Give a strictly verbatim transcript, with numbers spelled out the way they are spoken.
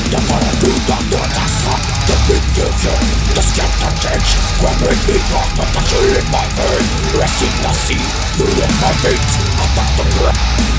The paradigm that I saw, the big future, the scatter change, grabbing me from the chill in my brain, resting the sea, you in my veins, attack the breath.